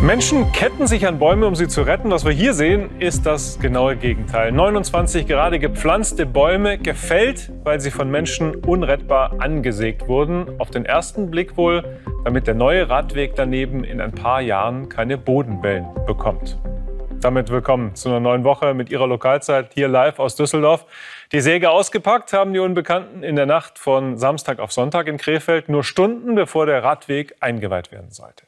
Menschen ketten sich an Bäume, um sie zu retten. Was wir hier sehen, ist das genaue Gegenteil. 29 gerade gepflanzte Bäume gefällt, weil sie von Menschen unrettbar angesägt wurden. Auf den ersten Blick wohl, damit der neue Radweg daneben in ein paar Jahren keine Bodenwellen bekommt. Damit willkommen zu einer neuen Woche mit Ihrer Lokalzeit hier live aus Düsseldorf. Die Säge ausgepackt haben die Unbekannten in der Nacht von Samstag auf Sonntag in Krefeld, nur Stunden bevor der Radweg eingeweiht werden sollte.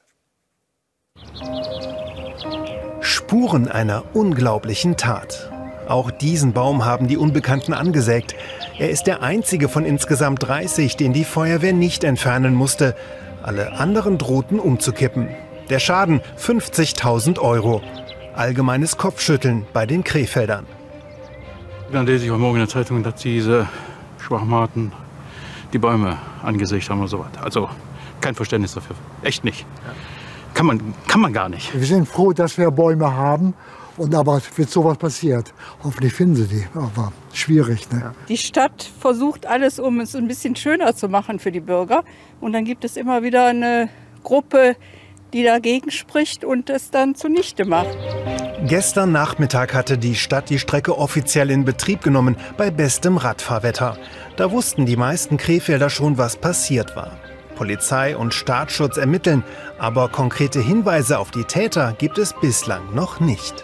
Spuren einer unglaublichen Tat. Auch diesen Baum haben die Unbekannten angesägt. Er ist der einzige von insgesamt 30, den die Feuerwehr nicht entfernen musste. Alle anderen drohten umzukippen. Der Schaden 50.000 €. Allgemeines Kopfschütteln bei den Krefeldern. Dann lese ich heute Morgen in der Zeitung, dass diese Schwachmaten die Bäume angesägt haben und so weiter. Also kein Verständnis dafür. Echt nicht. Kann man gar nicht. Wir sind froh, dass wir Bäume haben. Und aber wird sowas passiert. Hoffentlich finden sie die. Aber schwierig, ne? Die Stadt versucht alles, um es ein bisschen schöner zu machen für die Bürger. Und dann gibt es immer wieder eine Gruppe, die dagegen spricht und es dann zunichte macht. Gestern Nachmittag hatte die Stadt die Strecke offiziell in Betrieb genommen, bei bestem Radfahrwetter. Da wussten die meisten Krefelder schon, was passiert war. Polizei und Staatsschutz ermitteln, aber konkrete Hinweise auf die Täter gibt es bislang noch nicht.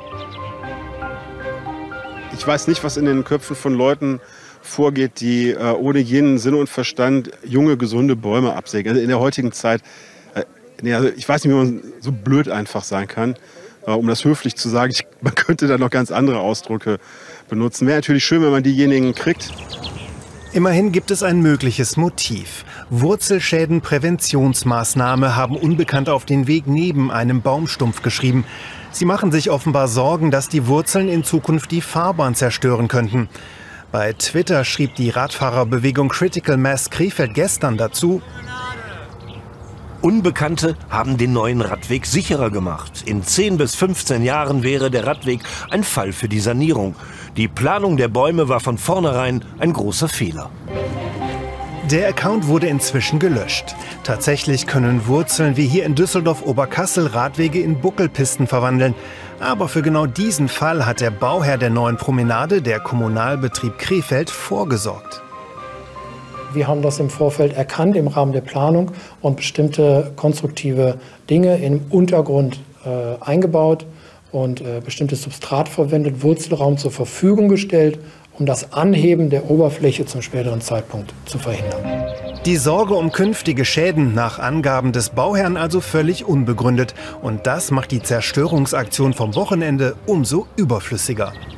Ich weiß nicht, was in den Köpfen von Leuten vorgeht, die ohne jeden Sinn und Verstand junge, gesunde Bäume absägen. Also in der heutigen Zeit, also ich weiß nicht, wie man so blöd einfach sein kann, um das höflich zu sagen. Man könnte da noch ganz andere Ausdrücke benutzen. Wäre natürlich schön, wenn man diejenigen kriegt. Immerhin gibt es ein mögliches Motiv. Wurzelschädenpräventionsmaßnahme haben Unbekannte auf den Weg neben einem Baumstumpf geschrieben. Sie machen sich offenbar Sorgen, dass die Wurzeln in Zukunft die Fahrbahn zerstören könnten. Bei Twitter schrieb die Radfahrerbewegung Critical Mass Krefeld gestern dazu: Unbekannte haben den neuen Radweg sicherer gemacht. In 10 bis 15 Jahren wäre der Radweg ein Fall für die Sanierung. Die Planung der Bäume war von vornherein ein großer Fehler. Der Account wurde inzwischen gelöscht. Tatsächlich können Wurzeln wie hier in Düsseldorf-Oberkassel Radwege in Buckelpisten verwandeln. Aber für genau diesen Fall hat der Bauherr der neuen Promenade, der Kommunalbetrieb Krefeld, vorgesorgt. Wir haben das im Vorfeld erkannt im Rahmen der Planung und bestimmte konstruktive Dinge im Untergrund eingebaut und bestimmtes Substrat verwendet, Wurzelraum zur Verfügung gestellt, um das Anheben der Oberfläche zum späteren Zeitpunkt zu verhindern. Die Sorge um künftige Schäden nach Angaben des Bauherrn also völlig unbegründet. Und das macht die Zerstörungsaktion vom Wochenende umso überflüssiger.